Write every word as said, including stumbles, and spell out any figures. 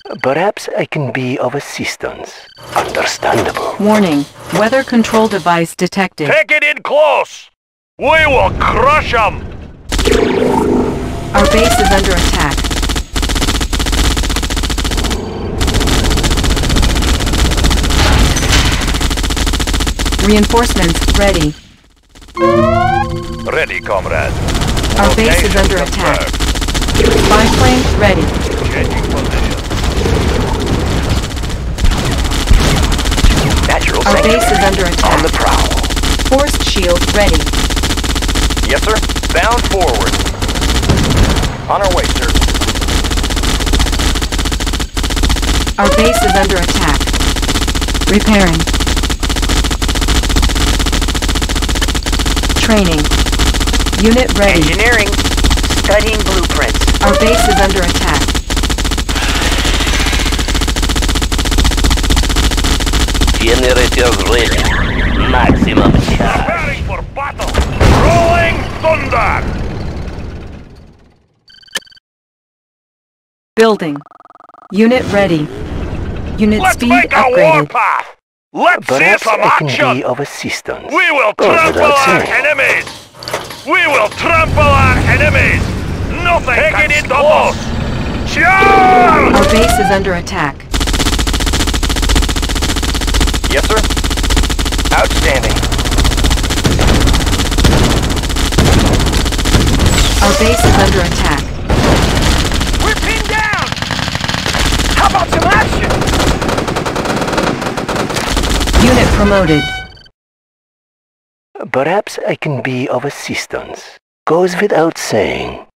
Perhaps I can be of assistance. Understandable. Warning. Weather control device detected. Take it in close! We will crush them! Our base is under attack. Reinforcements ready. Ready, comrade. Our base is under attack. Spy plane ready. Changing position. Natural Our sanctuary. base is under attack. On the prowl. Forced shield ready. Yes, sir. Bound forward. On our way, sir. Our base is under attack. Repairing. Training. Unit ready. Engineering. Studying blueprints. Our base is under attack. Generators ready. Maximum charge. Preparing for battle. Rolling thunder. Building. Unit ready. Unit Let's speed make a upgraded. warpath. Let's Perhaps see some I can action. be of assistance. We will Goes trample without our saying. enemies! We will trample our enemies! Nothing Take can it stop us! Charge! Our base is under attack. Yes, sir. Outstanding. Our base is under attack. We're pinned down! How about some action? Unit promoted. Perhaps I can be of assistance. Goes without saying.